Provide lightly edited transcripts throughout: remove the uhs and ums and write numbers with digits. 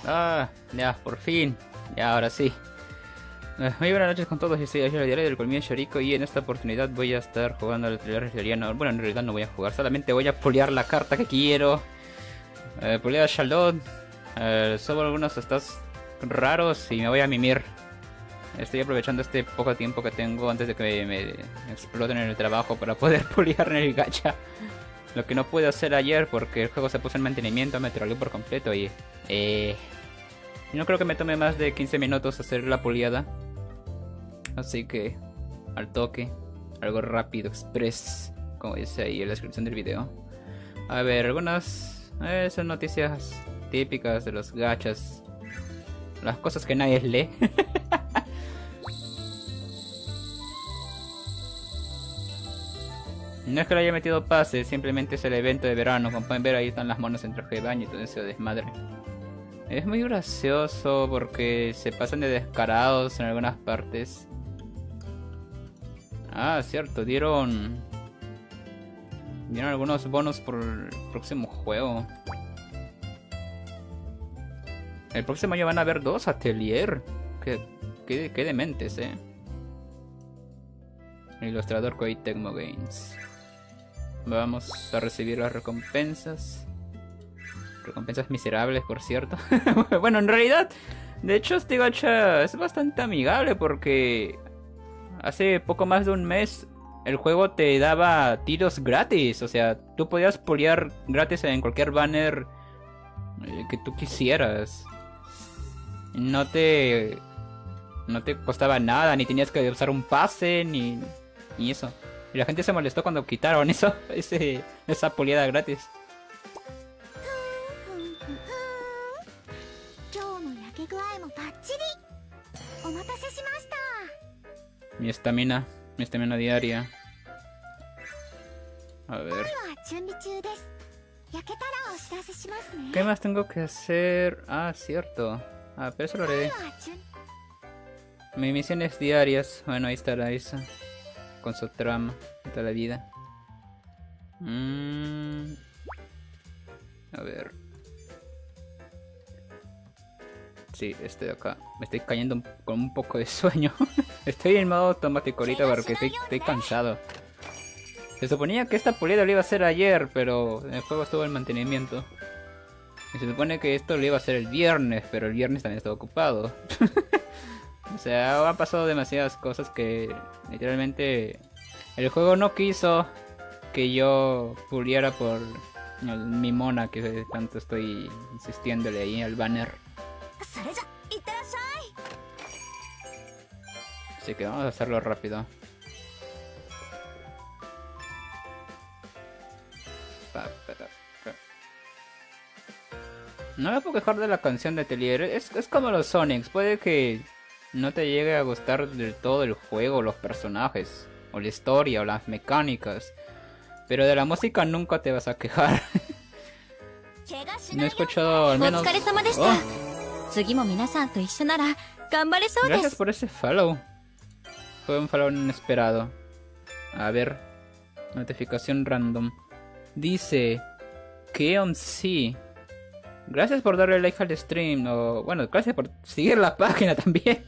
Ah, ya, por fin. Ya, ahora sí. Muy buenas noches con todos, yo soy el diario del Colmillo Shoriko y en esta oportunidad voy a estar jugando al Trillar Herediano. Bueno, en realidad no voy a jugar, solamente voy a pulear la carta que quiero. Pulear a Charlotte. Subo algunos stats raros y me voy a mimir. Estoy aprovechando este poco tiempo que tengo antes de que me exploten en el trabajo para poder pulear en el gacha. Lo que no pude hacer ayer porque el juego se puso en mantenimiento, me troleó por completo y... no creo que me tome más de 15 minutos hacer la puliada. Así que... al toque. Algo rápido, express. Como dice ahí en la descripción del video. A ver, algunas... son noticias típicas de los gachas. Las cosas que nadie lee. No es que le haya metido pase, simplemente es el evento de verano. Como pueden ver, ahí están las monas en traje de baño y todo ese desmadre. Es muy gracioso porque se pasan de descarados en algunas partes. Ah, cierto, dieron algunos bonos por el próximo juego. El próximo año van a haber 2 Atelier. Qué dementes, Ilustrador Koei Tecmo Games. Vamos a recibir las recompensas. Recompensas miserables, por cierto. Bueno, en realidad, de hecho, este gacha es bastante amigable porque hace poco más de un mes el juego te daba tiros gratis. O sea, tú podías pulear gratis en cualquier banner que tú quisieras. No te costaba nada, ni tenías que usar un pase, ni eso. Y la gente se molestó cuando quitaron esa puliada gratis. Mi estamina diaria. A ver. ¿Qué más tengo que hacer? Ah, cierto. Ah, pero eso lo haré. Mis misiones diarias. Bueno, ahí estará esa. Con su trama de toda la vida. A ver. Sí, de acá. Me estoy cayendo con un poco de sueño. Estoy en modo automático ahorita porque estoy cansado. Se suponía que esta pulida lo iba a hacer ayer, pero el juego estuvo en mantenimiento. Y se supone que esto lo iba a hacer el viernes, pero el viernes también estaba ocupado. O sea, han pasado demasiadas cosas que literalmente el juego no quiso que yo puliera por mi mona, que tanto estoy insistiéndole ahí al banner. Así que vamos a hacerlo rápido. No me puedo quejar de la canción de Atelier. Es como los Sonics. Puede que no te llegue a gustar del todo el juego, los personajes, o la historia, o las mecánicas, pero de la música nunca te vas a quejar. No he escuchado al menos... Gracias por ese follow. Fue un follow inesperado. A ver. Notificación random. Dice... Keon C. Gracias por darle like al stream. O bueno, gracias por seguir la página también.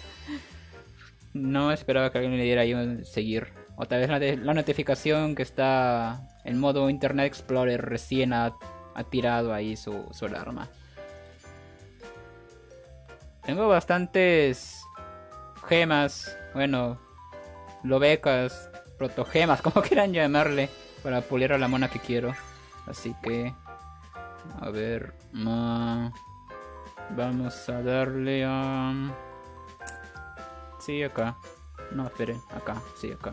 No esperaba que alguien le diera ahí un seguir. O tal vez la notificación que está en modo Internet Explorer recién ha tirado ahí su alarma. Tengo bastantes gemas, bueno, lobecas, protogemas, como quieran llamarle, para pulir a la mona que quiero. Así que, a ver, vamos a darle a... Sí, acá. No, espere, acá, sí, acá.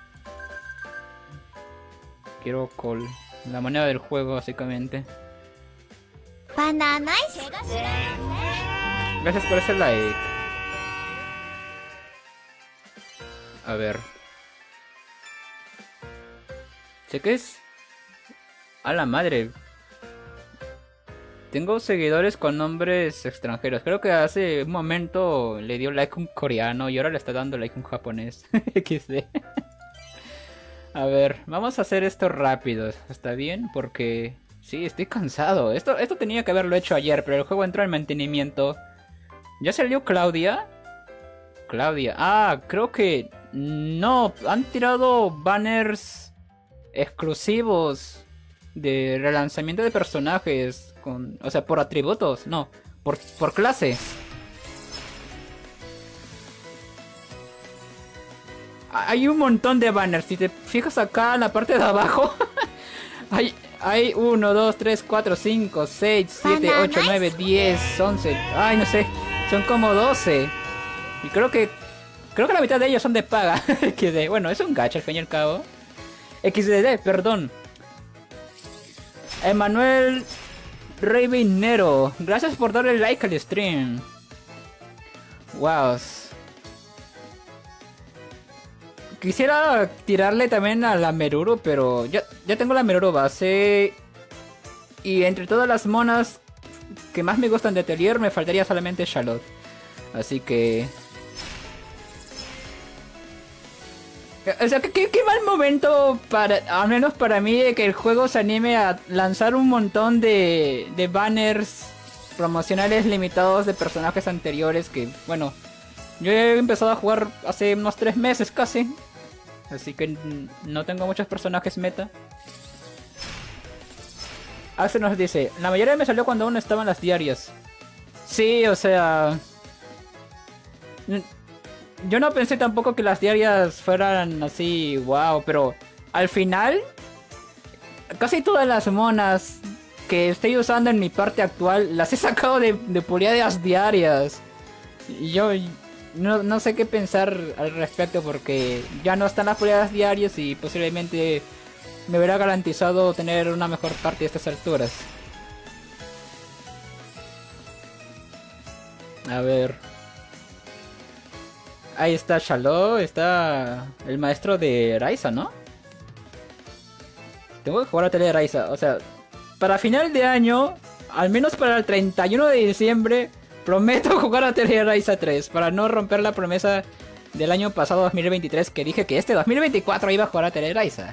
Quiero call, la moneda del juego, básicamente. Gracias por ese like. A ver. Sé que es... A la madre. Tengo seguidores con nombres extranjeros. Creo que hace un momento le dio like un coreano y ahora le está dando like un japonés. XD. A ver, vamos a hacer esto rápido. ¿Está bien? Porque Sí, estoy cansado. Esto tenía que haberlo hecho ayer, pero el juego entró en mantenimiento. ¿Ya salió Claudia? Claudia. Ah, creo que... No, han tirado banners exclusivos de relanzamiento de personajes. O sea, por atributos. No, por clase. Hay un montón de banners. Si te fijas acá en la parte de abajo... Hay 1, 2, 3, 4, 5, 6, 7, 8, 9, 10, 11. Ay, no sé. Son como 12. Y creo que la mitad de ellos son de paga. Bueno, es un gacha al fin y al cabo. XDD, perdón. Emanuel Reinero, gracias por darle like al stream. Wow. Quisiera tirarle también a la Meruru, pero ya tengo la Meruru base. Y entre todas las monas que más me gustan de Atelier, me faltaría solamente Charlotte. Así que... O sea, qué mal momento, al menos para mí, de que el juego se anime a lanzar un montón de banners promocionales limitados de personajes anteriores que, bueno, yo he empezado a jugar hace unos 3 meses casi. Así que no tengo muchos personajes meta. Axel nos dice, la mayoría me salió cuando aún estaban las diarias. Sí, o sea... Yo no pensé tampoco que las diarias fueran así, wow, pero al final... Casi todas las monas que estoy usando en mi parte actual las he sacado de puliadas diarias. Y yo... No sé qué pensar al respecto porque ya no están las pulidas diarias y posiblemente me hubiera garantizado tener una mejor parte a estas alturas. A ver. Ahí está Shalot, está el maestro de Raiza, ¿no? Tengo que jugar a Tele Raiza, o sea, para final de año, al menos para el 31 de diciembre... Prometo jugar a Tele Raiza 3 para no romper la promesa del año pasado 2023 que dije que este 2024 iba a jugar a Tele Raiza.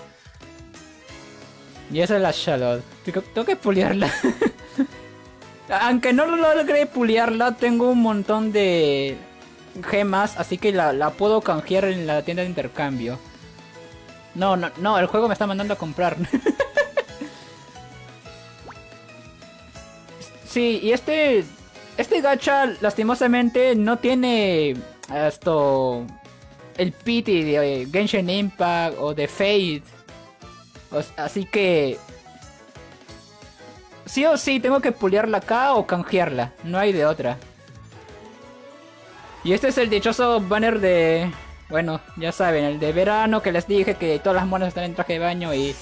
Y esa es la Charlotte. Tengo que puliarla. Aunque no logré puliarla, tengo un montón de gemas, así que la puedo canjear en la tienda de intercambio. No, el juego me está mandando a comprar. Sí, y este gacha lastimosamente no tiene el pity de Genshin Impact o de Fate. Así que sí o sí tengo que puliarla acá o canjearla. No hay de otra. Y este es el dichoso banner de... Bueno, ya saben, el de verano que les dije que todas las monas están en traje de baño y...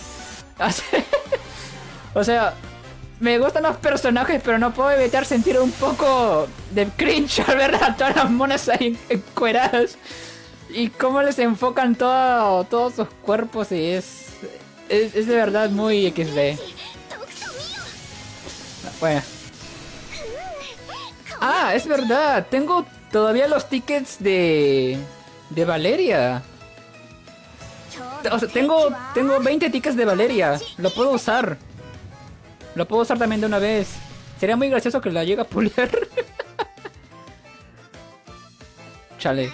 O sea... Me gustan los personajes, pero no puedo evitar sentir un poco de cringe al ver a todas las monas ahí encueradas. Y cómo les enfocan todos sus cuerpos y es de verdad muy XD. Bueno. Ah, es verdad. Tengo todavía los tickets de Valeria. O sea, tengo 20 tickets de Valeria. Lo puedo usar. Lo puedo usar también de una vez. Sería muy gracioso que la llegue a puliar. Chale.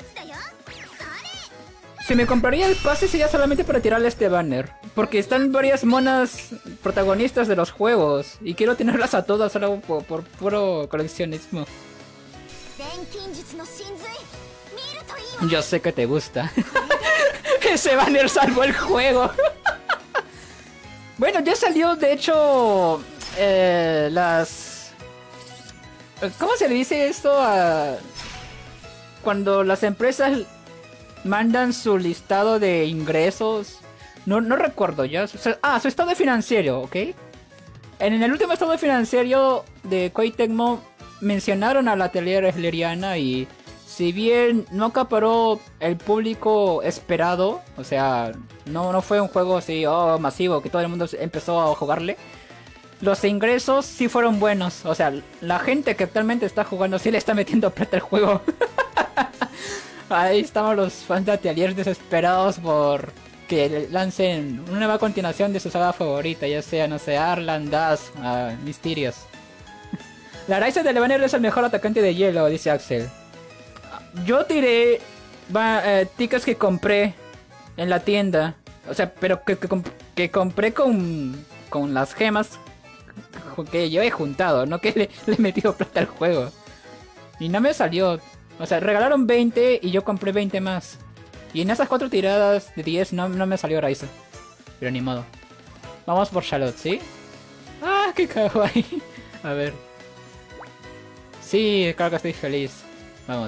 Si me compraría el pase sería solamente para tirarle este banner. Porque están varias monas protagonistas de los juegos. Y quiero tenerlas a todas solo por puro coleccionismo. Yo sé que te gusta. Ese banner salvó el juego. Bueno, ya salió, de hecho, ¿cómo se le dice esto a cuando las empresas mandan su listado de ingresos? No recuerdo ya. Su estado financiero, ¿ok? En el último estado financiero de Koei Tecmo mencionaron a la Atelier Esleriana y si bien no acaparó el público esperado, o sea, no fue un juego así masivo que todo el mundo empezó a jugarle, los ingresos sí fueron buenos. O sea, la gente que actualmente está jugando sí le está metiendo plata al juego. Ahí estamos los fans de Atelier desesperados por que lancen una nueva continuación de su saga favorita, ya sea, no sé, Arlan, Das, Mysterious. La Raiza de Levaner es el mejor atacante de hielo, dice Axel. Yo tiré tickets que compré en la tienda. O sea, pero que compré con las gemas que yo he juntado, no que le he metido plata al juego. Y no me salió. O sea, regalaron 20 y yo compré 20 más. Y en esas 4 tiradas de 10 no me salió Raiza. Pero ni modo. Vamos por Charlotte, ¿sí? ¡Ah, qué kawaii! A ver. Sí, claro que estoy feliz. Vamos.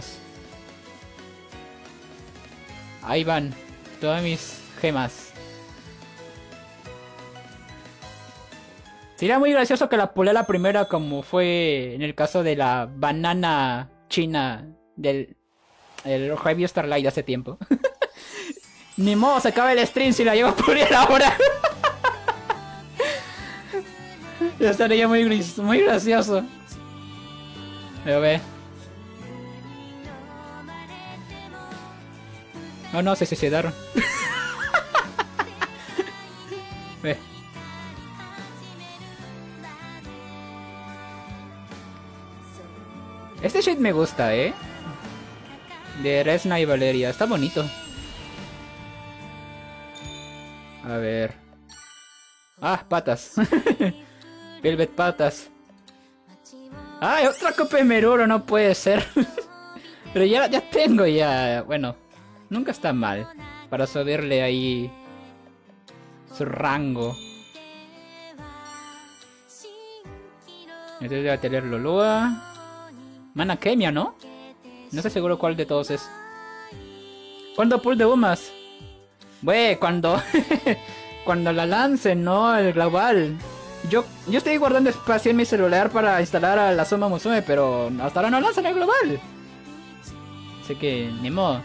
Ahí van. Todas mis gemas. Sería muy gracioso que la pulé la primera como fue en el caso de la banana china del Heavy Starlight hace tiempo. Ni modo, se acaba el stream si la llevo a pulir ahora. Ya estaría muy gracioso. Pero ve. Oh no, se suicidaron. Ve. Este shit me gusta, de Resna y Valeria, está bonito. A ver. Ah, patas. Velvet patas. ¡Ay, otra copa de Meruro! No puede ser. Pero ya tengo ya. Bueno, nunca está mal. Para subirle ahí su rango. Entonces voy a tener Lolua. Mana Kemia, ¿no? No estoy seguro cuál de todos es. ¿Cuándo pull de Umas? Güey, cuando... cuando la lancen, ¿no? El global. Yo estoy guardando espacio en mi celular para instalar a la Suma Musume, pero hasta ahora no lanzan el global. Así que, ni modo.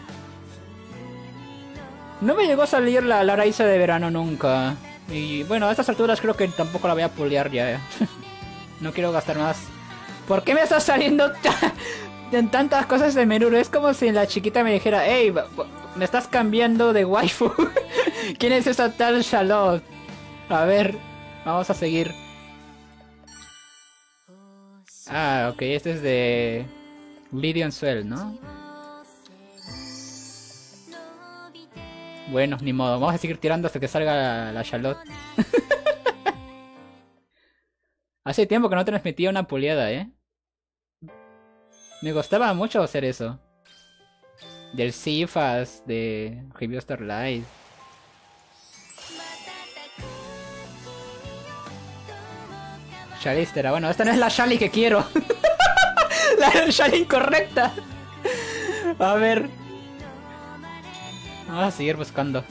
No me llegó a salir la Raiza de verano nunca. Y bueno, a estas alturas creo que tampoco la voy a pulear ya. No quiero gastar más. ¿Por qué me está saliendo en tantas cosas de Meruro? Es como si la chiquita me dijera, hey, me estás cambiando de waifu. ¿Quién es esa tal Charlotte? A ver, vamos a seguir. Ah, ok, este es de Lydian Swell, ¿no? Bueno, ni modo, vamos a seguir tirando hasta que salga la Charlotte. Hace tiempo que no transmitía una puleada, Me gustaba mucho hacer eso. Del Cifas, de Heavy Starlight. Shalistera, bueno, esta no es la Shali que quiero. La Shali incorrecta. A ver. Vamos a seguir buscando.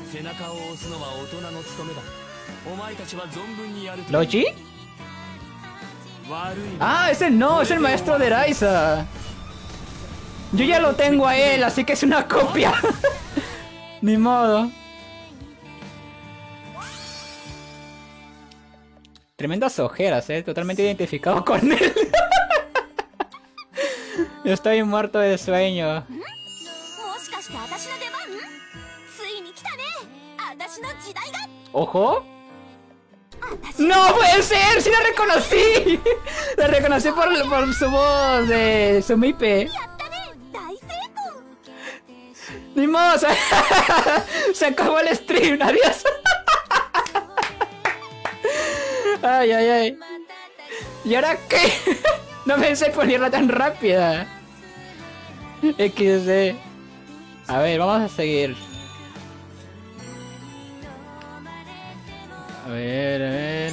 ¿Logi? Ah, ese no, es el maestro de Raiza. Yo ya lo tengo a él, así que es una copia. Ni modo. Tremendas ojeras, totalmente identificado con él. Yo estoy muerto de sueño. ¡Ojo! ¡No puede ser! ¡Sí la reconocí! La reconocí por su voz de Sumipe. ¡Ni modo! Se acabó el stream, adiós. Ay, ay, ay. ¿Y ahora qué? No pensé ponerla tan rápida. XD. A ver, vamos a seguir. A ver.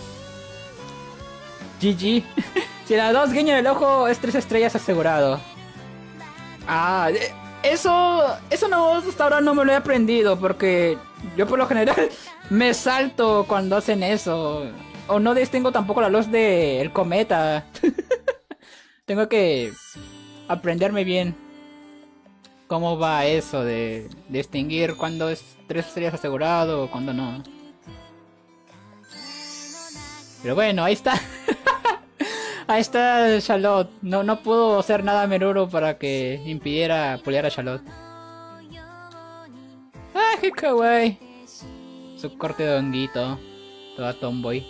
GG. Si la 2 guiña el ojo, es 3 estrellas asegurado. Ah, eso no, hasta ahora no me lo he aprendido. Porque yo por lo general me salto cuando hacen eso. O no distingo tampoco la luz del cometa. Tengo que aprenderme bien cómo va eso de distinguir cuando es 3 estrellas asegurado o cuando no. Pero bueno, ahí está. Ahí está Charlotte. No pudo hacer nada a Meruro para que impidiera pulear a Charlotte. ¡Ah, qué kawaii! Su corte de honguito. Toda tomboy.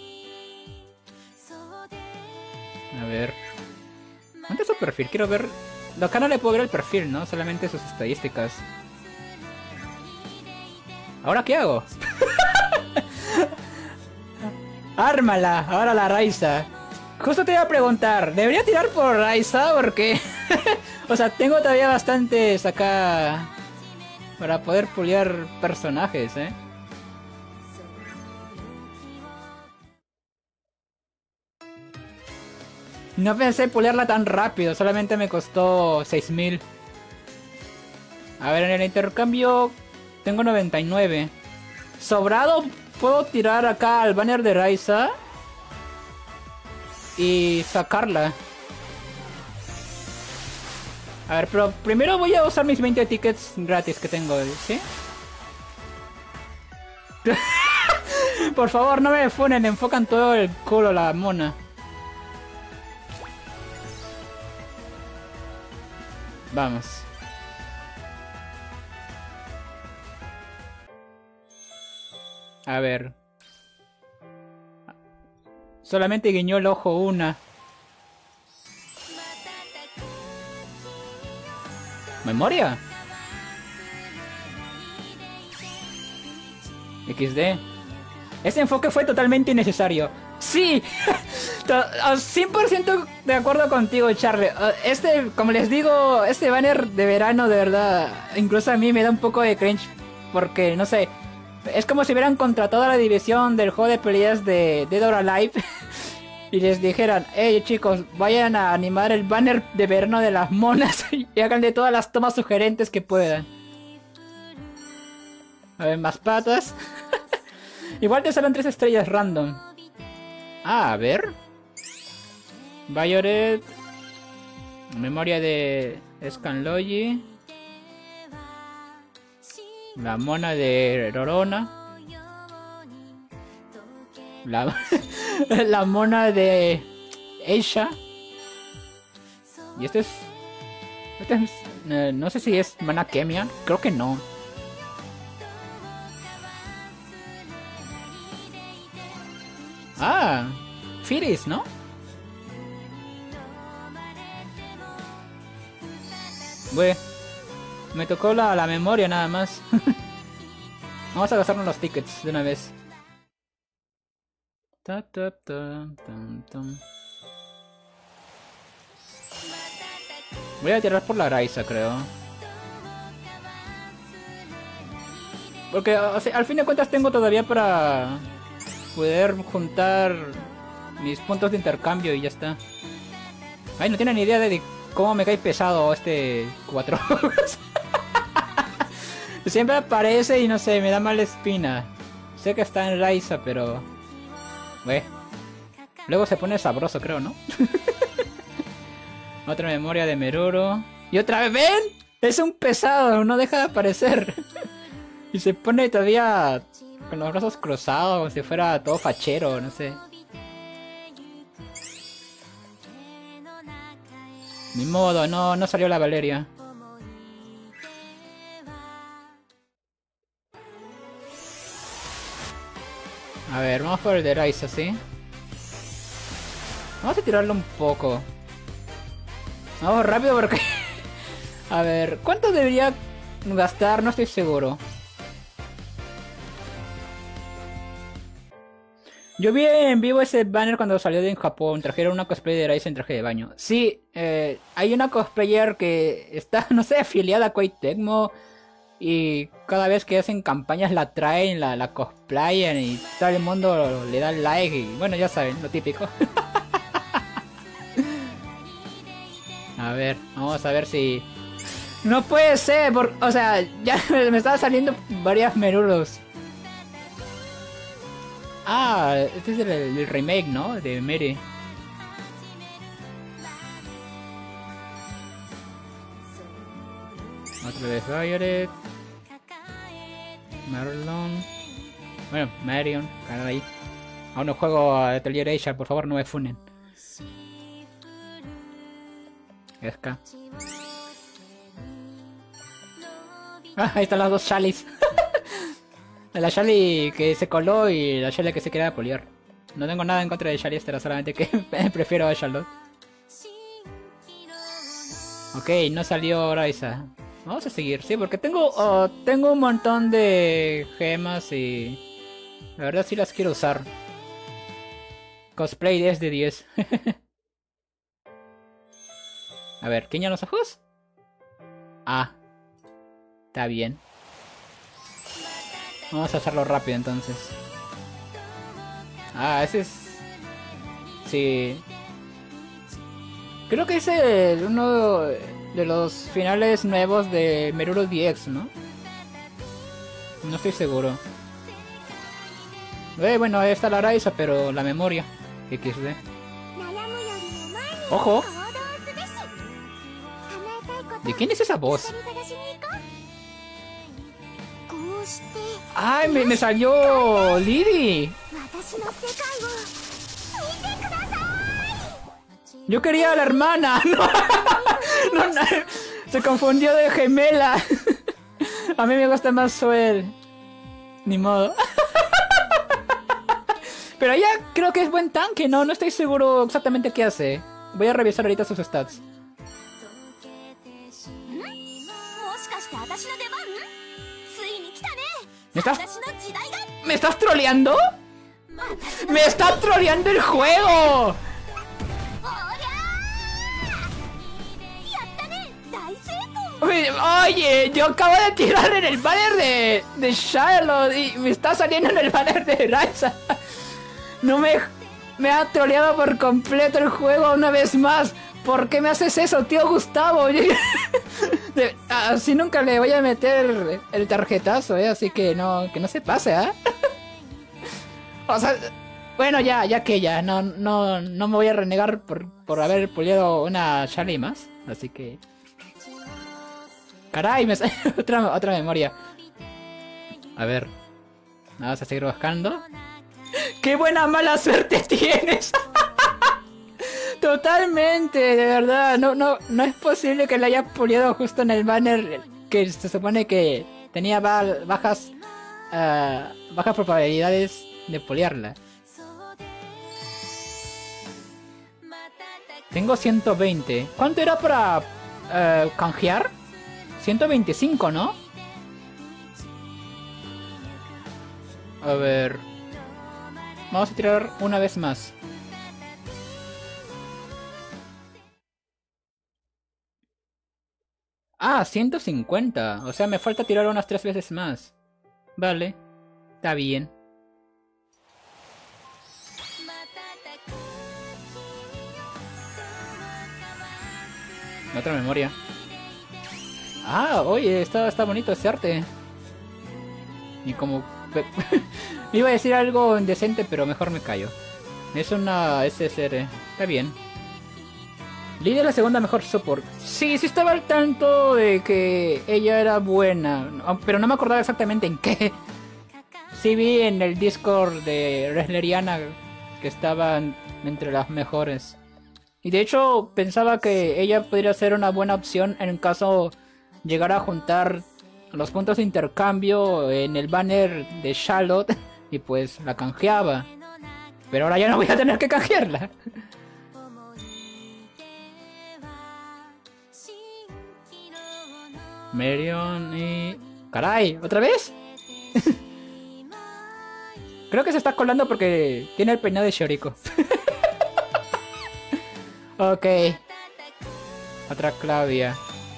A ver. ¿Dónde es su perfil? Quiero ver... Acá no le puedo ver el perfil, ¿no? Solamente sus estadísticas. ¿Ahora qué hago? ¡Ármala! Ahora la Raiza. Justo te iba a preguntar, ¿debería tirar por Raiza? Porque... o sea, tengo todavía bastantes acá... para poder puliar personajes, ¿eh? No pensé puliarla tan rápido, solamente me costó 6000. A ver, en el intercambio tengo 99. Sobrado, puedo tirar acá al banner de Raiza y sacarla. A ver, pero primero voy a usar mis 20 tickets gratis que tengo, ¿sí? Por favor, no me funen, enfocan todo el culo la mona. Vamos. A ver. Solamente guiñó el ojo una. ¿Memoria? XD. Ese enfoque fue totalmente innecesario. ¡Sí! 100% de acuerdo contigo, Charlie. Como les digo, este banner de verano, de verdad, incluso a mí me da un poco de cringe. Porque, no sé, es como si hubieran contratado a la división del juego de peleas de Dead or Alive y les dijeran, hey chicos, vayan a animar el banner de verano de las monas y hagan de todas las tomas sugerentes que puedan. A ver, más patas. Igual te salen 3 estrellas random. Ah, a ver. Violet. Memoria de Scanlogi. La mona de Rorona. La mona de Aisha. Y este es... no sé si es mana Kemia. Creo que no. Ah, Firis, ¿no? Bueno, me tocó la memoria nada más. Vamos a gastarnos los tickets de una vez. Voy a tirar por la Raiza, creo. Porque o sea, al fin de cuentas tengo todavía para poder juntar mis puntos de intercambio y ya está. Ay, no tienen ni idea de cómo me cae pesado este 4. Siempre aparece y no sé, me da mala espina. Sé que está en Raiza, pero... Luego se pone sabroso, creo, ¿no? Otra memoria de Meruro. Y otra vez, ¡ven! Es un pesado, no deja de aparecer. Y se pone todavía con los brazos cruzados, como si fuera todo fachero, no sé. Ni modo, no salió la Valeria. A ver, vamos por el de Raiza, ¿sí? Vamos a tirarlo un poco. Vamos rápido porque... A ver, ¿cuánto debería gastar? No estoy seguro. Yo vi en vivo ese banner cuando salió en Japón. Trajeron una cosplay de Raiza en traje de baño. Sí, hay una cosplayer que está, no sé, afiliada a Koei Tecmo. Y cada vez que hacen campañas la traen, la cosplayan y todo el mundo le da like. Y bueno, ya saben, lo típico. A ver, vamos a ver si... No puede ser, o sea, ya me estaba saliendo varias merulos. Ah, este es el remake, ¿no? De Mary. Otra vez Violet. Marlon. Bueno, Marion, caray. Aún no juego a Atelier Asia, por favor no me funen. Esca. Ah, ahí están las dos Chalice. La Shelly que se coló y la Shelly que se queda a poliar. No tengo nada en contra de Shelly, solamente que prefiero a Charlotte. Ok, no salió Raiza. Vamos a seguir, sí, porque tengo un montón de gemas y... La verdad sí las quiero usar. Cosplay 10 de 10. A ver, ¿quién ya los ojos? Ah, está bien. Vamos a hacerlo rápido entonces. Ah, ese es... Sí. Creo que es uno de los finales nuevos de Meruro DX, ¿no? No estoy seguro. Bueno, ahí está la Raiza, pero la memoria. XD. ¡Ojo! ¿De quién es esa voz? ¡Ay, me salió Lily! Yo quería a la hermana. No, se confundió de gemela. A mí me gusta más Suel. Ni modo. Pero ella creo que es buen tanque, ¿no? No estoy seguro exactamente qué hace. Voy a revisar ahorita sus stats. ¿Me estás troleando? ¡Me estás troleando el juego! Oye, yo acabo de tirar en el banner de Charlotte y me está saliendo en el banner de Raiza. No me ha troleado por completo el juego una vez más. ¿Por qué me haces eso, tío Gustavo? Así nunca le voy a meter el tarjetazo, así que no se pase, ¿eh? O sea, bueno, ya no me voy a renegar por haber pulido una Charlie más, así que... Caray, me sale otra memoria. A ver, vamos a seguir buscando. ¡Qué buena mala suerte tienes! Totalmente, de verdad. No es posible que la haya pulido justo en el banner que se supone que tenía bajas probabilidades de puliarla. Tengo 120. ¿Cuánto era para canjear? 125, ¿no? A ver. Vamos a tirar una vez más. Ah, 150. O sea, me falta tirar unas 3 veces más. Vale. Está bien. Otra memoria. Ah, oye, está bonito ese arte. Y como... me iba a decir algo indecente, pero mejor me callo. Es una SSR. Está bien. Lidia es la segunda mejor support. Sí estaba al tanto de que ella era buena, pero no me acordaba exactamente en qué. Sí vi en el Discord de Wrestleriana que estaban entre las mejores. Y de hecho pensaba que ella podría ser una buena opción en caso llegara a juntar los puntos de intercambio en el banner de Charlotte y pues la canjeaba. Pero ahora ya no voy a tener que canjearla. Marion y... ¡Caray! ¿Otra vez? Creo que se está colando porque tiene el peinado de Shoriko. Ok. Otra Claudia.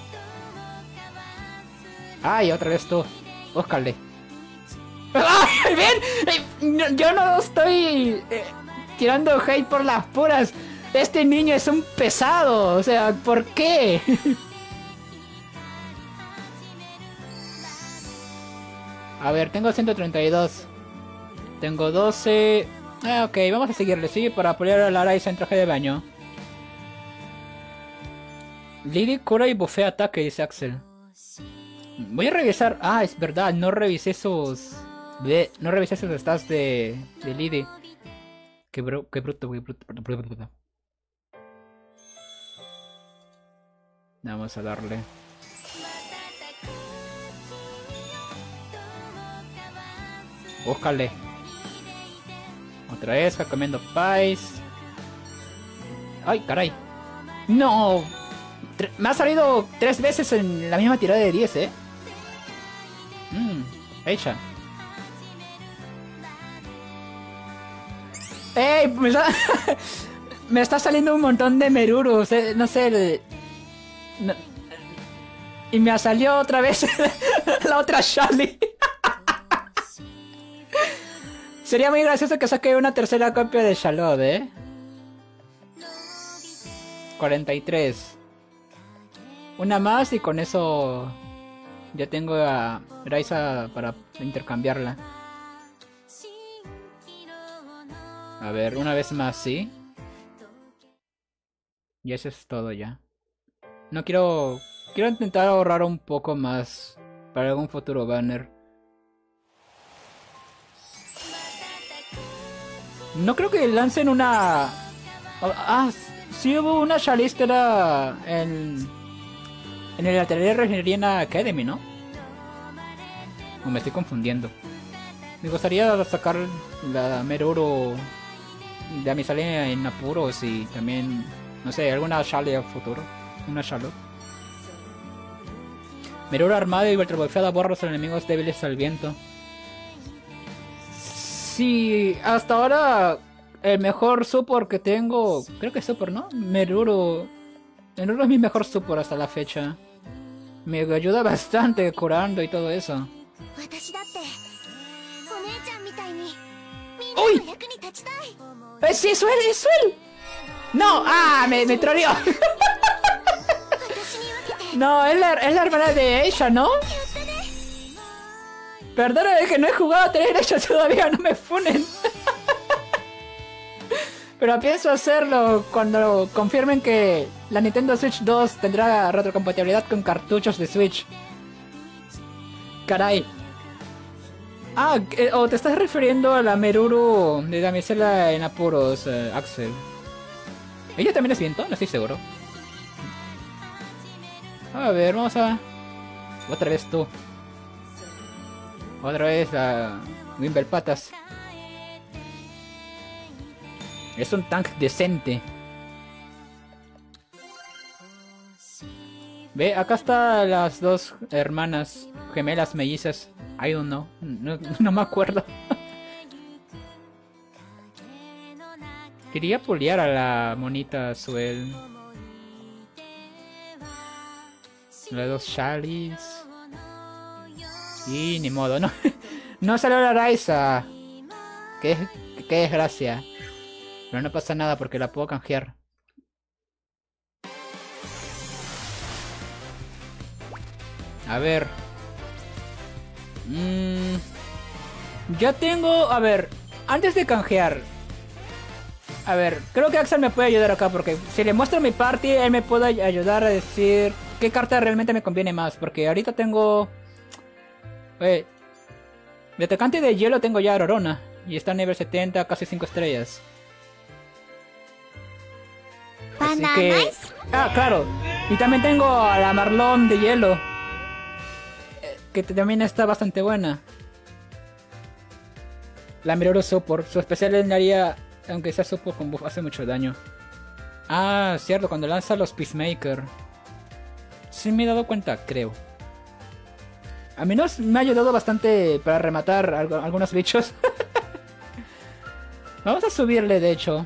¡Ay! Otra vez tú. Búscale. ¡Ay! ¡Ven! Yo no estoy tirando hate por las puras. Este niño es un pesado. O sea, ¿por qué? A ver, tengo 132. Tengo 12. Ok, vamos a seguirle, sí, para apoyar a la Raiza en traje de baño. Lily cura y bufea ataque, dice Axel. Voy a revisar. Ah, es verdad, no revisé sus... No revisé sus stats de Lily. Qué bruto. Vamos a darle. Búscale. Otra vez, comiendo pies. Ay, caray. No. Me ha salido 3 veces en la misma tirada de 10, Hecha. ¡Ey! Me está saliendo un montón de Merurus. No sé. Y me salió otra vez la otra Shelly. Sería muy gracioso que saque una tercera copia de Charlotte, 43. Una más y con eso ya tengo a Raiza para intercambiarla. A ver, una vez más, ¿sí? Y eso es todo ya. No quiero... Quiero intentar ahorrar un poco más para algún futuro banner. No creo que lancen una... sí hubo una Shalistera en el Atelier Regeneriana Academy, ¿no? O me estoy confundiendo. Me gustaría sacar la Meruro de Amisalia en apuros y también, no sé, alguna Shale a futuro. Una Charlotte. Meruro armado y ultrabofeada borra a los enemigos débiles al viento. Sí, hasta ahora el mejor support que tengo, creo que es support, ¿no? Meruro es mi mejor support hasta la fecha. Me ayuda bastante curando y todo eso. ¡Uy! ¡Sí, es Suel! ¡Es Suel! ¡No! ¡Ah! Me troleó. No, es la hermana de ella, ¿no? Perdóname que no he jugado a tener ella todavía, no me funen. Pero pienso hacerlo cuando confirmen que la Nintendo Switch 2 tendrá retrocompatibilidad con cartuchos de Switch. Caray. ¿O te estás refiriendo a la Meruro de Damisela en apuros, Axel? ¿Ella también es viento? No estoy seguro. A ver, vamos a... Otra vez tú. Otra vez a Wimble Patas. Es un tank decente. Ve, acá están las dos hermanas gemelas mellizas. I don't know. No me acuerdo. Quería puliar a la monita Suel. Las dos Shallys. Y ni modo, no. No salió la Raiza. Qué desgracia. Pero no pasa nada porque la puedo canjear. A ver. Ya tengo... A ver. Antes de canjear. A ver. Creo que Axel me puede ayudar acá. Porque si le muestro mi party, él me puede ayudar a decir qué carta realmente me conviene más. Porque ahorita tengo... de atacante de hielo tengo ya a Aurorona. Y está a nivel 70, casi 5 estrellas. Así que... claro. Y también tengo a la Marlon de hielo. Que también está bastante buena. La Meruro Support. Su especial le haría, aunque sea Support con buff, hace mucho daño. Cierto, cuando lanza los Peacemaker. Sí me he dado cuenta, creo. A menos me ha ayudado bastante para rematar algunos bichos. Vamos a subirle, de hecho.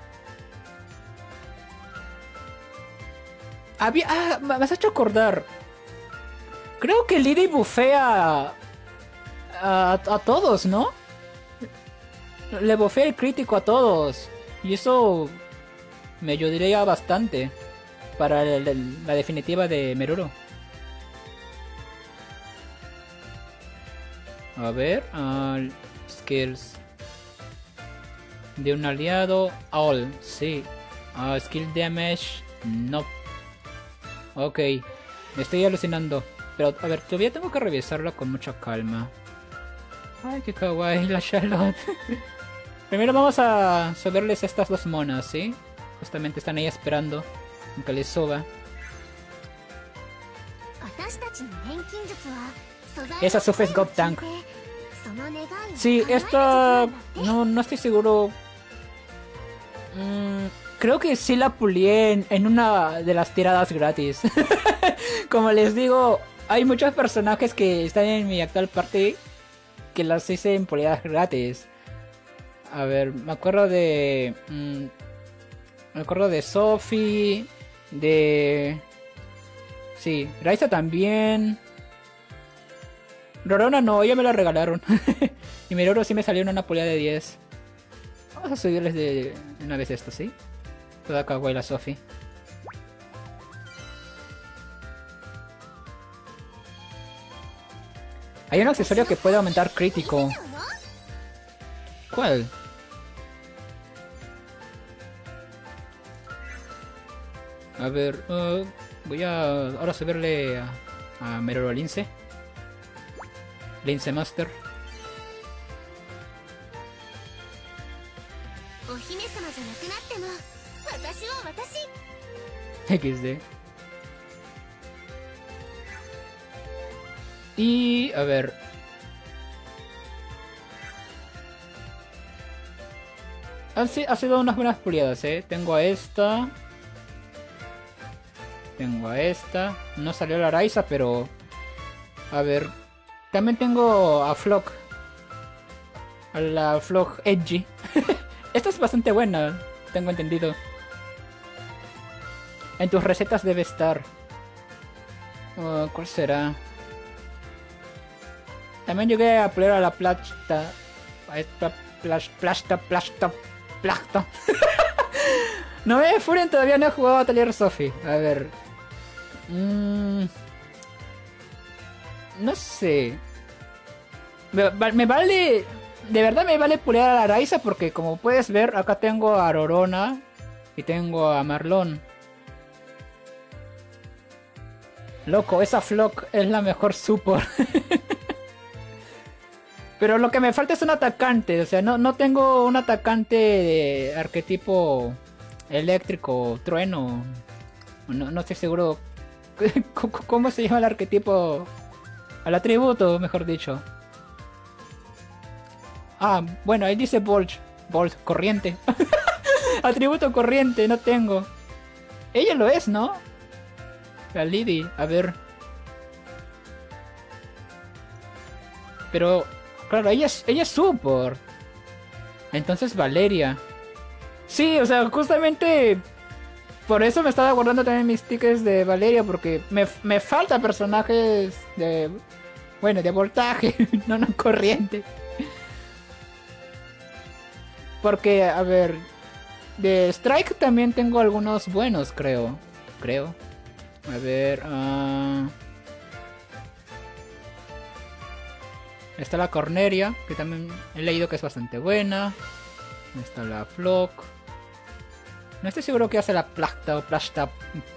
Me has hecho acordar. Creo que Lily bufea a todos, ¿no? Le bufea el crítico a todos. Y eso me ayudaría bastante para la definitiva de Meruro. A ver, skills de un aliado, all, sí. Skill damage, no. Ok, me estoy alucinando. Pero, a ver, todavía tengo que revisarlo con mucha calma. Ay, qué kawaii la Charlotte. Primero vamos a subirles estas dos monas, ¿sí? Justamente están ahí esperando que les suba. Esa sufre es God Tank. Sí, esta... No estoy seguro. Creo que sí la pulié en una de las tiradas gratis. Como les digo, hay muchos personajes que están en mi actual party que las hice en pulidas gratis. A ver, me acuerdo de... me acuerdo de Sophie, de... Sí, Raisa también. Rorona no, ella me la regalaron. Y Miroro sí me salió en una pulida de 10. Vamos a subirles de una vez esto, ¿sí? Toda kawaii la Sophie. Hay un accesorio que puede aumentar crítico. ¿Cuál? A ver, voy a ahora subirle a Miroro Lince. Lince Master. XD. Y a ver. Ha sido unas buenas pulidas, Tengo a esta. Tengo a esta. No salió la Raisa, pero... A ver. También tengo a Flock. A la Flock Edgy. Esta es bastante buena, tengo entendido. En tus recetas debe estar. ¿Cuál será? También llegué a pulir a la plasta. A esta plasta. No me furen, todavía no he jugado a Taller Sophie. A ver. No sé. Me vale... De verdad me vale pulear a la Raisa porque como puedes ver acá tengo a Rorona y tengo a Marlon. Loco, esa Flock es la mejor support. Pero lo que me falta es un atacante, o sea, no tengo un atacante de arquetipo eléctrico, trueno. No estoy seguro cómo se llama el arquetipo, al atributo, mejor dicho. Ah, bueno, ahí dice Bolt, corriente. Atributo corriente, no tengo. Ella lo es, ¿no? La Lady, a ver. Pero, claro, ella es support. Entonces Valeria. Sí, o sea, justamente por eso me estaba guardando también mis tickets de Valeria, porque me falta personajes de... Bueno, de voltaje, no corriente. Porque, a ver, de Strike también tengo algunos buenos, creo. A ver, está la Corneria, que también he leído que es bastante buena. Está la Flock. No estoy seguro que hace la Plasta o Plasta.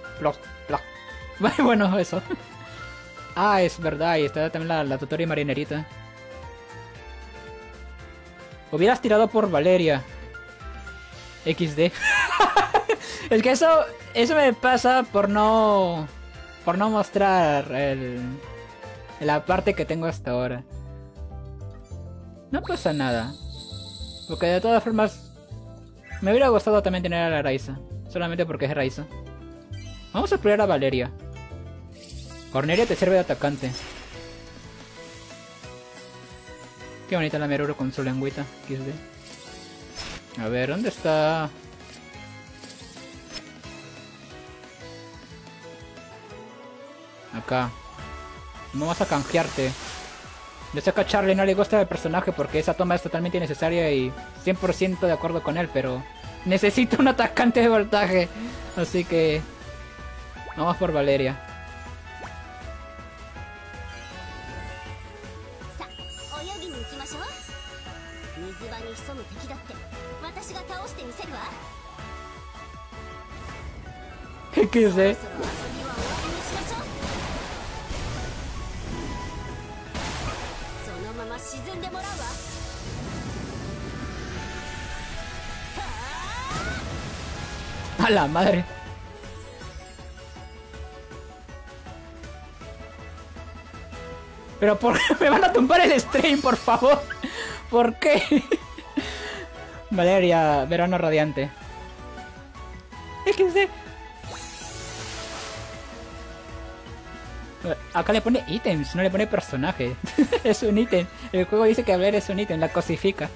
Bueno, eso. Ah, es verdad, y está también la tutoria marinerita. Hubieras tirado por Valeria. XD. Es que eso me pasa por no mostrar la parte que tengo hasta ahora. No pasa nada. Porque de todas formas me hubiera gustado también tener a la Raisa. Solamente porque es Raisa. Vamos a explorar a Valeria. Cornelia te sirve de atacante. Qué bonita la Miroro con su lengüita. XD. A ver, ¿dónde está? Acá. Vamos a canjearte. Yo sé que a Charlie no le gusta el personaje porque esa toma es totalmente innecesaria y 100% de acuerdo con él, pero necesito un atacante de voltaje. Así que... Vamos por Valeria. ¿Qué sé? A la madre. Pero ¿por qué me van a tumbar el stream, por favor? ¿Por qué? Valeria, verano radiante. Es que sé. Acá le pone ítems, no le pone personaje. Es un ítem. El juego dice que Valeria es un ítem, la cosifica.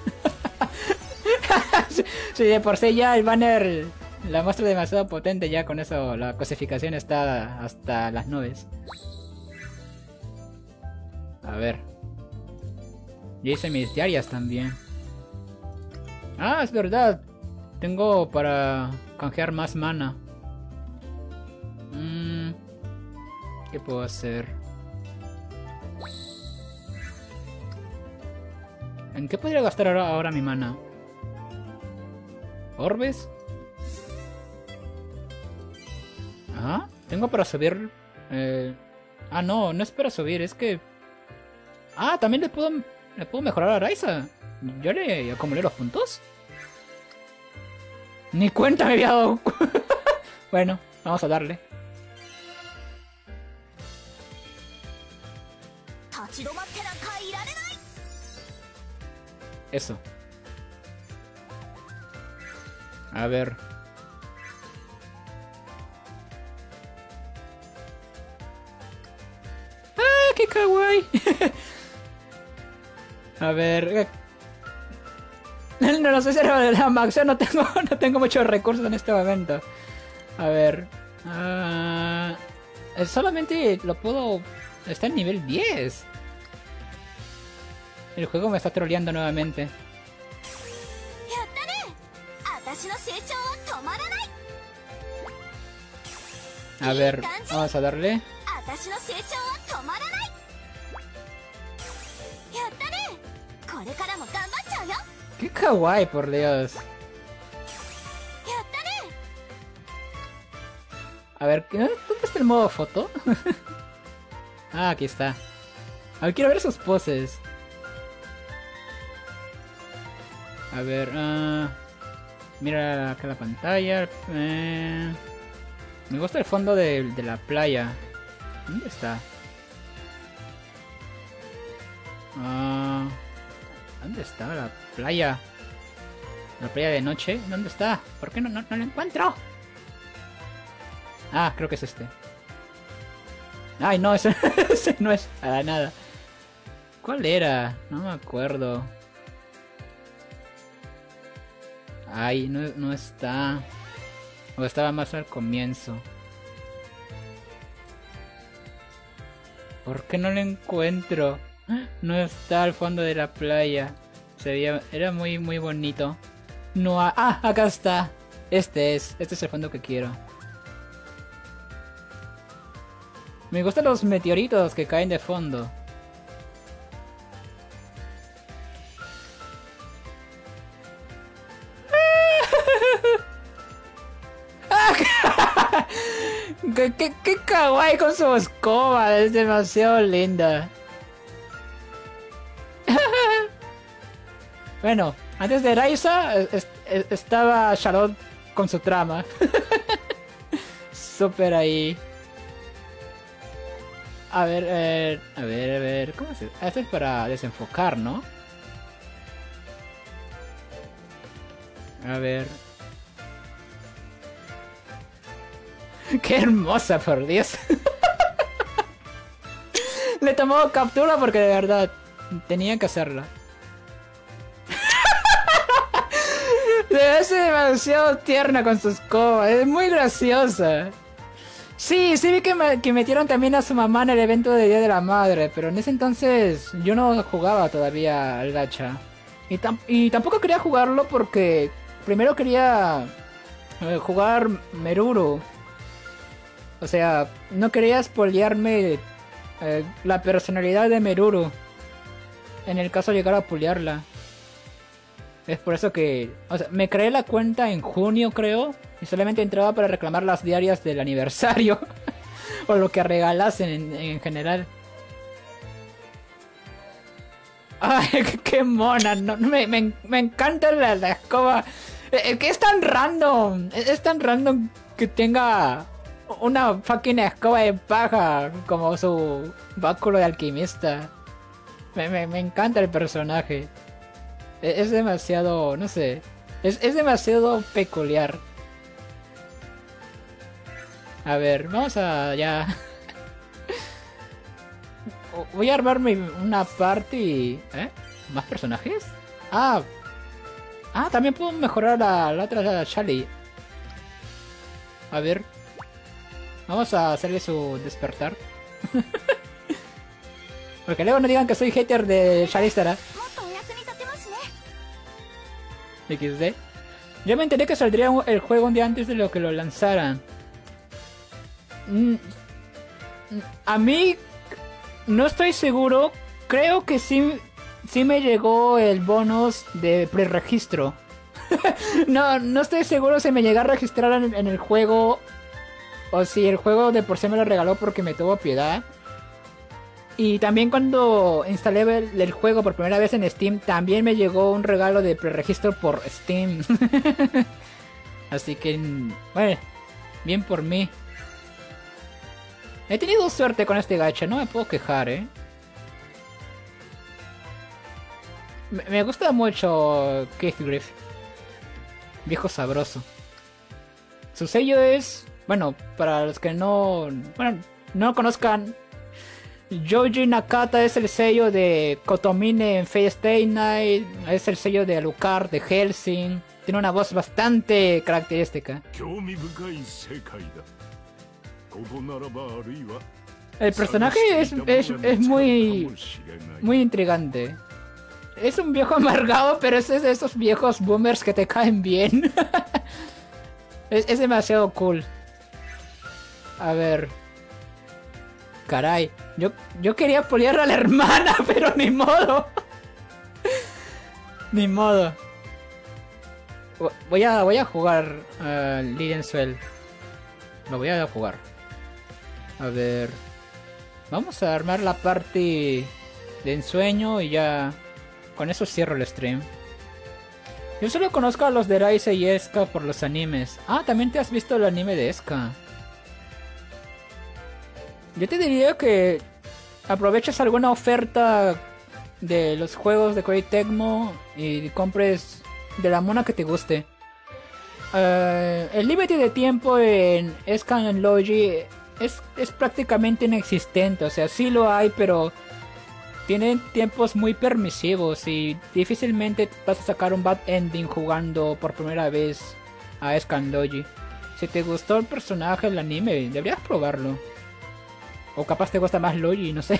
Si de por sí ya el banner la muestra demasiado potente, ya con eso la cosificación está hasta las nubes. A ver. Yo hice mis diarias también. Ah, es verdad. Tengo para canjear más mana. ¿Qué puedo hacer? ¿En qué podría gastar ahora mi mana? ¿Orbes? Ah, tengo para subir... no, no es para subir, es que... Ah, también le puedo mejorar a Raiza. ¿Yo le acumulé los puntos? Ni cuenta me había dado. Bueno, vamos a darle. Eso. A ver. ¡Ah, qué kawaii! A ver. No lo sé si era de la Max, no tengo muchos recursos en este momento. A ver. Solamente lo puedo... Está en nivel 10. El juego me está troleando nuevamente. A ver, vamos a darle. Qué kawaii, por Dios. A ver, ¿dónde está el modo foto? Ah, aquí está. A ver, quiero ver sus poses. A ver, mira acá la pantalla. Me gusta el fondo de la playa. ¿Dónde está? ¿Dónde está la playa? La playa de noche. ¿Dónde está? ¿Por qué no lo encuentro? Ah, creo que es este. Ay, no, ese no es para nada. ¿Cuál era? No me acuerdo. Ay, no está. O estaba más al comienzo. ¿Por qué no lo encuentro? No está al fondo de la playa. Era muy bonito. No, acá está. Este es el fondo que quiero. Me gustan los meteoritos que caen de fondo. ¿Qué kawaii con su escoba? Es demasiado linda. Bueno, antes de Raiza estaba Charlotte con su trama. Súper ahí. A ver, ¿cómo se...? Esto es para desenfocar, ¿no? A ver... ¡Qué hermosa, por Dios! Le tomó captura porque de verdad tenía que hacerla. Se hace demasiado tierna con su escoba, es muy graciosa. Sí, vi que metieron también a su mamá en el evento de Día de la Madre, pero en ese entonces yo no jugaba todavía al gacha. Y tampoco quería jugarlo porque primero quería jugar Meruru. O sea, no quería spoilearme la personalidad de Meruru. En el caso de llegar a pulearla. Es por eso que... O sea, me creé la cuenta en junio, creo. Y solamente entraba para reclamar las diarias del aniversario. O lo que regalasen en general. Ay, qué mona. No, me encanta la escoba. Que es tan random. Es tan random que tenga una fucking escoba de paja como su báculo de alquimista. Me encanta el personaje. Es demasiado, no sé. Es demasiado peculiar. A ver, vamos a ya. Voy a armarme una party. ¿Eh? ¿Más personajes? Ah. Ah, también puedo mejorar la otra Shelly. A ver. Vamos a hacerle su despertar. Porque luego no digan que soy hater de Shalistara. XD. Yo me enteré que saldría el juego un día antes de lo que lo lanzaran. A mí no estoy seguro. Creo que sí me llegó el bonus de preregistro. No estoy seguro si me llegué a registrar en el juego o si el juego de por sí me lo regaló porque me tuvo piedad. Y también cuando instalé el juego por primera vez en Steam, también me llegó un regalo de preregistro por Steam. Así que, bueno, bien por mí. He tenido suerte con este gacha, no me puedo quejar, Me gusta mucho Keith Griff. Viejo sabroso. Su sello es... Bueno, para los que no conozcan, Yoji Nakata es el sello de Kotomine en Fate Stay Night. Es el sello de Alucard, de Hellsing. Tiene una voz bastante característica. El personaje es muy intrigante. Es un viejo amargado, pero es de esos viejos boomers que te caen bien. es demasiado cool. A ver. Caray. Yo quería poliar a la hermana, pero ni modo. Ni modo. Voy a jugar Lidensuel. Lo voy a jugar. A ver. Vamos a armar la party de ensueño y ya. Con eso cierro el stream. Yo solo conozco a los de Raise y Eska por los animes. Ah, también te has visto el anime de Eska. Yo te diría que aproveches alguna oferta de los juegos de Koei Tecmo y compres de la mona que te guste. El límite de tiempo en Scan Logi es prácticamente inexistente. O sea, sí lo hay, pero tienen tiempos muy permisivos y difícilmente vas a sacar un bad ending jugando por primera vez a Scan Logi. Si te gustó el personaje, el anime, deberías probarlo. O capaz te gusta más Logi, no sé.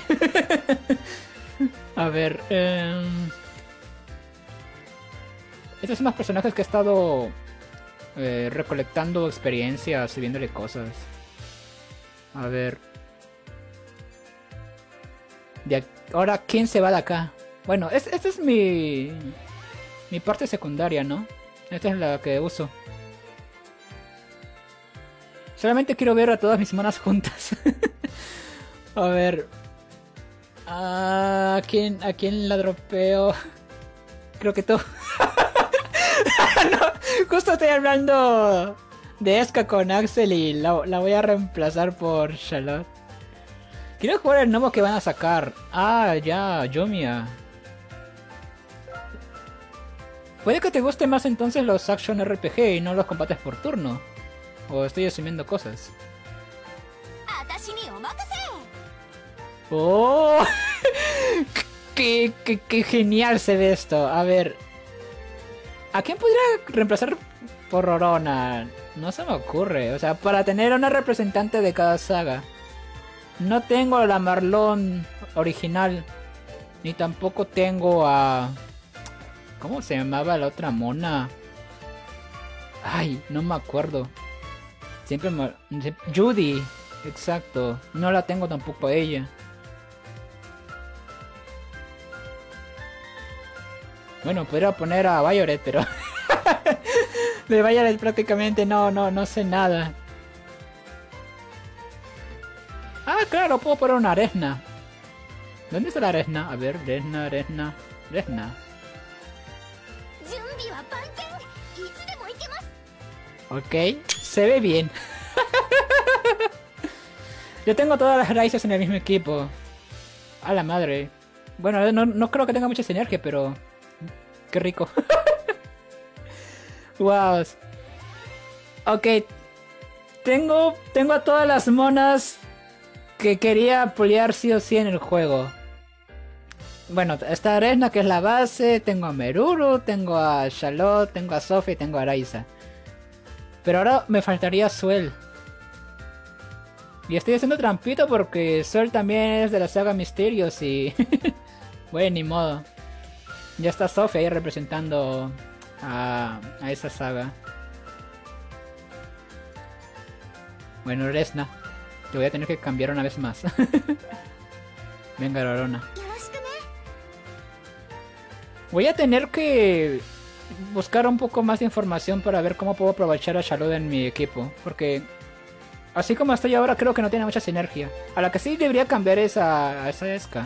A ver. Estos son los personajes que he estado recolectando experiencias y viéndole cosas. A ver. Ahora, ¿quién se va de acá? Bueno, esta es mi parte secundaria, ¿no? Esta es la que uso. Solamente quiero ver a todas mis monas juntas. A ver. ¿A quién la dropeo? Creo que tú. No, justo estoy hablando de Eska con Axel y la voy a reemplazar por Charlotte. Quiero jugar el nuevo que van a sacar. Ah, ya, Yomiya. Puede que te guste más entonces los Action RPG y no los combates por turno. O estoy asumiendo cosas. ¡Oh! ¡Qué genial se ve esto! A ver. ¿A quién podría reemplazar por Rorona? No se me ocurre. O sea, para tener una representante de cada saga. No tengo a la Marlon original. Ni tampoco tengo a... ¿Cómo se llamaba la otra mona? Ay, no me acuerdo. Siempre me... Judy. Exacto. No la tengo tampoco a ella. Bueno, podría poner a Violet, pero... de Violet prácticamente no sé nada. Ah, claro, puedo poner una Resna. ¿Dónde está la Resna? A ver, Resna. Ok, se ve bien. Yo tengo todas las raíces en el mismo equipo. A la madre. Bueno, no creo que tenga mucha sinergia, pero... Qué rico. Wow. Ok. Tengo a todas las monas que quería pulear sí o sí en el juego. Bueno, está Resna, que es la base. Tengo a Meruru, tengo a Charlotte, tengo a Sophie, tengo a Raiza. Pero ahora me faltaría Suel. Y estoy haciendo trampito porque Suel también es de la saga Misterios y... bueno, ni modo. Ya está Sophie ahí representando a esa saga. Bueno, Resna, te voy a tener que cambiar una vez más. Venga, Lorona. Voy a tener que buscar un poco más de información para ver cómo puedo aprovechar a Charlotte en mi equipo. Porque así como estoy ahora creo que no tiene mucha sinergia. A la que sí debería cambiar es a esa Esca.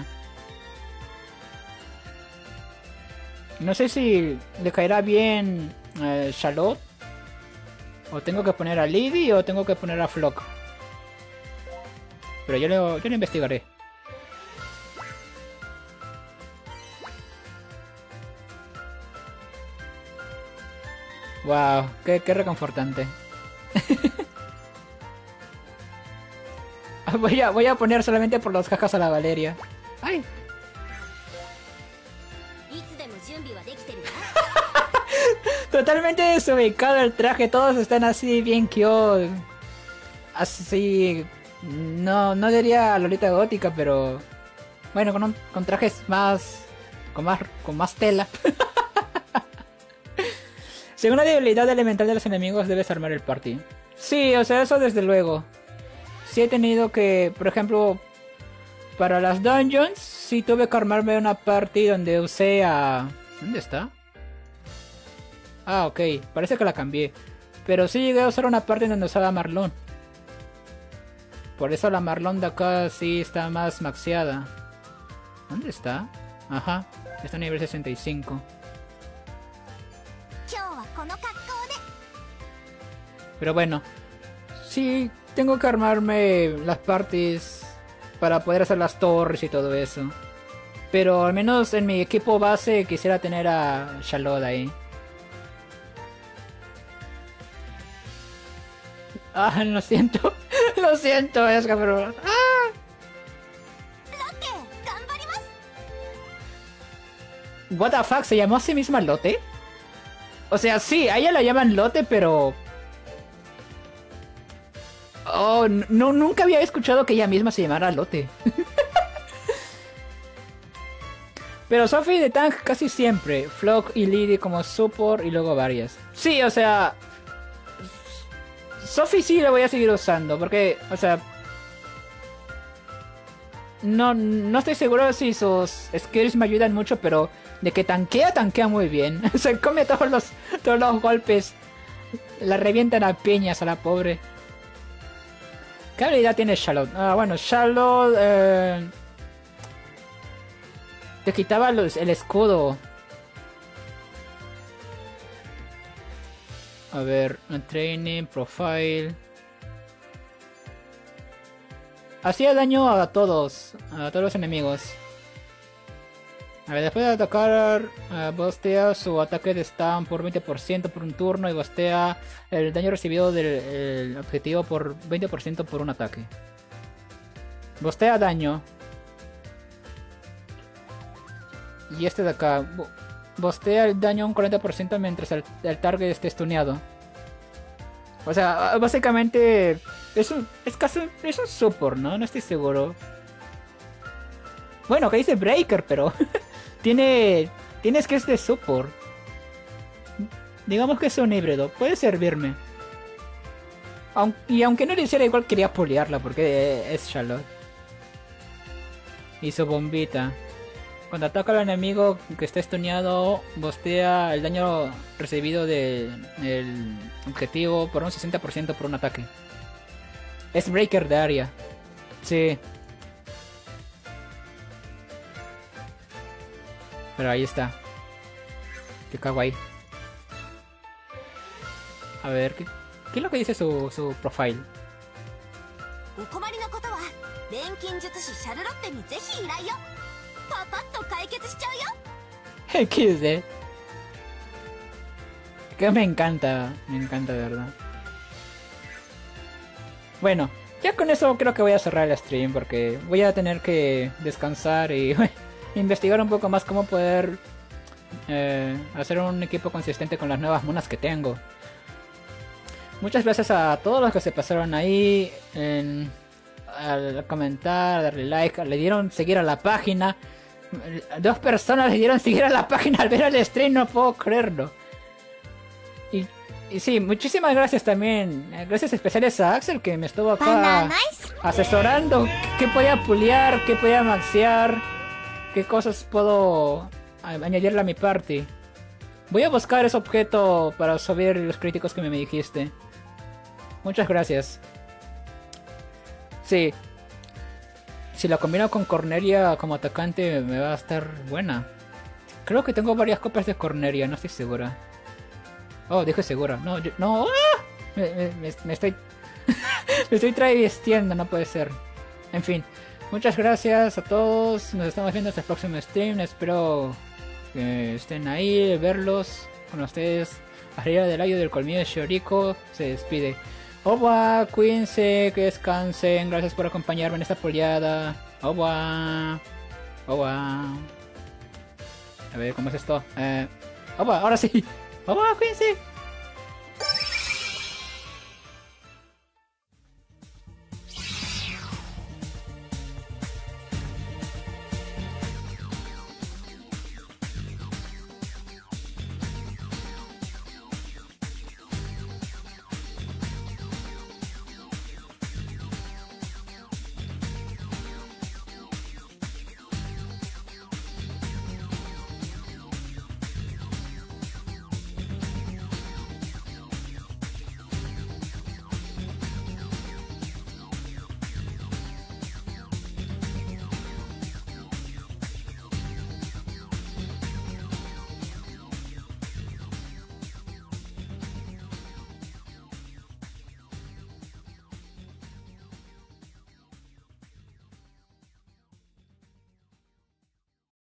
No sé si le caerá bien Charlotte. O tengo que poner a Lily o tengo que poner a Flock. Pero yo lo investigaré. Wow, qué reconfortante. voy a poner solamente por los jajas a la Valeria. ¡Ay! Totalmente desubicado el traje, todos están así bien cute. Así... No diría Lolita gótica, pero... bueno, con trajes más... Con más tela. Según la debilidad elemental de los enemigos debes armar el party. Sí, o sea, eso desde luego. Sí he tenido que, por ejemplo, para las dungeons, sí tuve que armarme una party donde usé a... ¿dónde está? Ah, ok, parece que la cambié. Pero sí llegué a usar una party donde usaba a Marlon. Por eso la Marlon de acá sí está más maxeada. ¿Dónde está? Ajá, está en nivel 65. Pero bueno, sí tengo que armarme las parties para poder hacer las torres y todo eso. Pero al menos en mi equipo base quisiera tener a Charlotte ahí. Ah, lo siento. Lo siento, Esca, pero... ¡ah! What the fuck, ¿se llamó a sí misma Lotte? O sea, sí, a ella la llaman Lotte, pero... oh, no, nunca había escuchado que ella misma se llamara Lotte. Pero Sophie de tank casi siempre. Flock y Lily como support y luego varias. Sí, o sea... Sophie sí la voy a seguir usando porque, o sea... No estoy seguro si sus skills me ayudan mucho, pero... de que tanquea muy bien. Se come todos los golpes. La revientan a piñas a la pobre. ¿Qué habilidad tiene Charlotte? Ah, bueno, Charlotte... te quitaba el escudo. A ver, training, profile. Hacía daño a todos los enemigos. A ver, después de atacar, bostea su ataque de stun por 20% por un turno y bostea el daño recibido del objetivo por 20% por un ataque. Bostea daño. Y este de acá, bostea el daño un 40% mientras el target esté stuneado. O sea, básicamente es un support, ¿no? No estoy seguro. Bueno, que dice Breaker, pero tienes que es de support. Digamos que es un híbrido, puede servirme. Y aunque no lo hiciera, igual quería pulearla porque es Charlotte. Y su bombita. Cuando ataca al enemigo que esté stuneado, bostea el daño recibido del objetivo por un 60% por un ataque. Es Breaker de área. Sí. Pero ahí está. Qué kawaii. A ver, ¿qué es lo que dice su profile? XD. Que me encanta de verdad. Bueno, ya con eso creo que voy a cerrar el stream porque voy a tener que descansar y investigar un poco más cómo poder hacer un equipo consistente con las nuevas monas que tengo. Muchas gracias a todos los que se pasaron ahí al comentar, darle like, le dieron seguir a la página. 2 personas le dieron seguir a la página al ver el stream, no puedo creerlo. Y sí, muchísimas gracias también. Gracias especiales a Axel que me estuvo acá asesorando qué podía pulear, qué podía maxear, qué cosas puedo añadirle a mi party. Voy a buscar ese objeto para subir los críticos que me dijiste. Muchas gracias. Sí. Si la combino con Cornelia como atacante me va a estar buena. Creo que tengo varias copias de Cornelia, no estoy segura. Oh, dije segura. No, no. ¡Ah! Me estoy... me estoy travestiendo, no puede ser. En fin. Muchas gracias a todos. Nos estamos viendo hasta el próximo stream. Espero que estén ahí, verlos con ustedes. Arriba del ayo del colmillo de Shioriko se despide. Oba, cuídense, que descansen. Gracias por acompañarme en esta poleada. Oba. Oba. A ver, ¿cómo es esto? Oba, ahora sí. Oba, cuídense.